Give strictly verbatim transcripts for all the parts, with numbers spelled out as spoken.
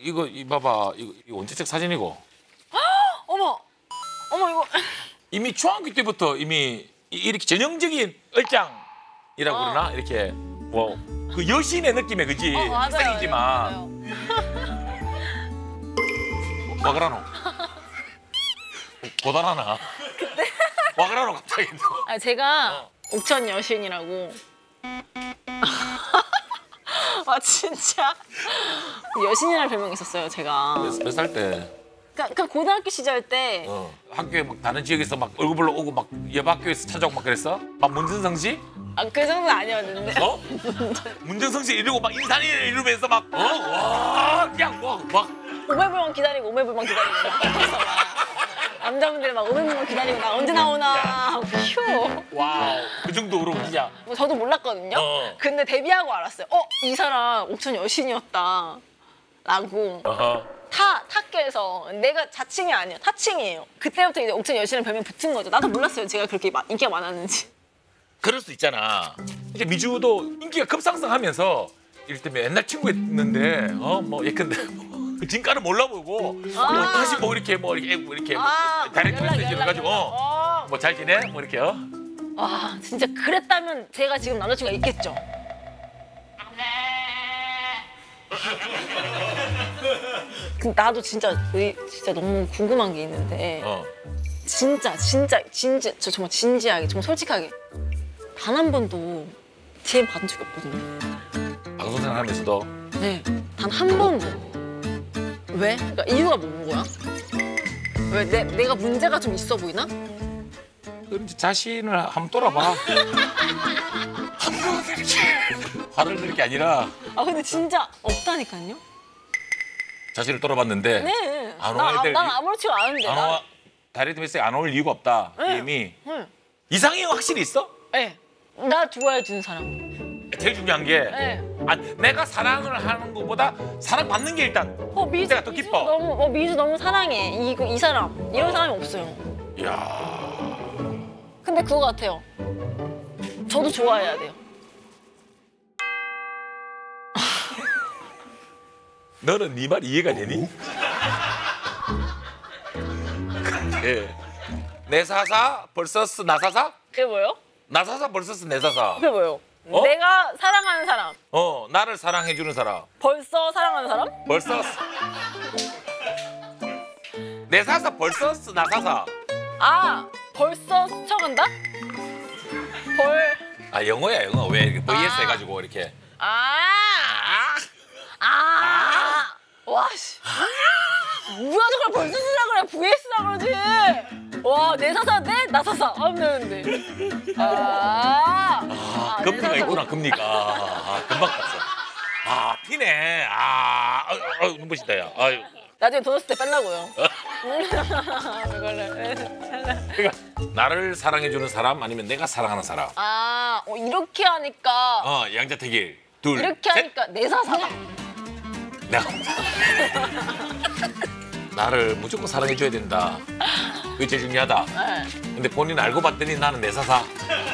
이거 이 봐봐 이거, 이거 언제 찍 사진이고? 어머, 어머 이거 이미 중학교 때부터 이미 이렇게 전형적인 얼짱이라고 어. 그러나 이렇게 뭐 그 여신의 느낌의 그지 어, 맞아요. 학생이지만 맞아요. 와 그라노 고단하나? 와 그라노 갑자기 아, 제가 어. 옥천 여신이라고. 아 진짜 여신이라는 별명이 있었어요 제가. 몇 살 때? 그러니까, 그러니까 고등학교 시절 때 어. 학교에 막 다른 지역에서 막 얼굴 보러 오고 막 옆 학교에서 찾아오고 막 그랬어? 막 문준성 씨? 아, 그 정도는 아니었는데. 어? 문준성 씨 이러고 막 인사니 이러면서 막 어? 와 그냥 막 막. 오매불만 기다리고 오매불만 기다리고 그래서 막 남자분들이 막 오매불만 기다리고 나 언제 나오나 하고 휴. 와우 그 정도로 진짜. 뭐 저도 몰랐거든요. 어. 근데 데뷔하고 알았어요. 어, 이 사람 옥천 여신이었다 라고. 어허. 타, 타께에서 내가 자칭이 아니야. 타칭이에요. 그때부터 이제 옥천 여신의 별명 붙은 거죠. 나도 몰랐어요. 제가 그렇게 막 인기가 많았는지. 그럴 수 있잖아. 이제 미주도 인기가 급상승하면서 이를테면 옛날 친구였는데 어뭐 예컨대 뭐 진가는 몰라보고 아. 뭐 다시 뭐 이렇게 뭐 이렇게 뭐 이렇게 아, 뭐 다이렉트 연락, 메시지를 연락, 가지고 연락. 어. 뭐 잘 지내? 뭐 이렇게 어? 와, 진짜 그랬다면 제가 지금 남자친구가 있겠죠. 근데 나도 진짜 의- 진짜 너무 궁금한 게 있는데 어. 진짜 진짜 진지 저 정말 진지하게 정말 솔직하게 단 한 번도 디엠 받은 적이 없거든요. 방송생 하면서도 네, 단 한 번도. 왜? 그러니까 이유가 뭔 거야? 왜 내, 내가 문제가 좀 있어 보이나? 그럼 이제 자신을 한번 돌아봐. 한번 이렇게 화를 내는 게 아니라 아 근데 진짜 없다니까요? 자신을 돌아봤는데 네. 안 나, 오게 될 난 이- 아무렇지가 않은데. 안 난- 와, 다이렉트 메시지 안 올 이유가 없다. 네. 이미 응. 이상이 확실히 있어? 네. 나 좋아해 주는 사람. 제일 중요한 게 네. 아, 내가 사랑을 하는 것보다 사랑받는 게 일단 어 미주 내가 더 미주 기뻐. 너무 어 미주 너무 사랑해. 이, 이 사람 이런 사람이 없어요. 이야 근데 그거 같아요. 저도 좋아해야 돼요. 너는 네 말 이해가 되니? 근데 내 사사 벌써스 나사사? 그게 뭐예요? 나사사 벌써스 내 사사. 그게 뭐예요? 어? 내가 사랑하는 사람. 어 나를 사랑해주는 사람. 벌써 사랑하는 사람? 벌써스 내 사사 벌써스 나사사. 아 벌써 스쳐간다? 벌. 아 영어야 영어 왜 이렇게 브이에스 아. 해가지고 이렇게. 아. 아 아. 와 씨. 뭐야 저걸 벌써 쓰라 그래? 브이에스라 그러지. 와 내 사사인데 나 사사 안 되는데. 아. 아, 아, 금리가 내 사사. 있구나 금리가. 아, 금방 봤어. 아 피네. 아 아유, 아유 눈부신다 야. 아유. 나중에 돈 없을 때 빼려고요. 이거를. 그러니까 나를 사랑해주는 사람 아니면 내가 사랑하는 사람. 아 어, 이렇게 하니까 어 양자택일 둘. 이렇게 셋. 하니까 내 사사다. 내가 나를 무조건 사랑해줘야 된다. 그게 제일 중요하다. 네. 근데 본인 알고 봤더니 나는 내 사사.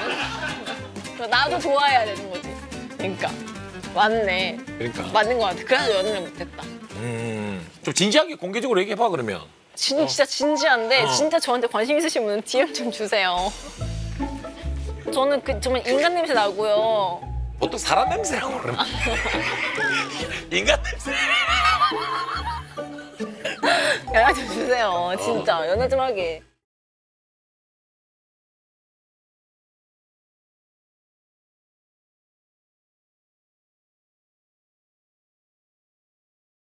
나도 좋아해야 되는 거지. 그러니까 맞네. 그러니까. 맞는 거 같아. 그래서 연애를 못했다. 음, 좀 진지하게 공개적으로 얘기해봐 그러면. 진, 진짜 진지한데 어. 진짜 저한테 관심 있으신 분은 디엠 좀 주세요. 저는 그 정말 인간 냄새 나고요. 보통 사람 냄새라고 그러나? 인간 냄새. 연락 좀 주세요. 진짜 연애 좀 하게.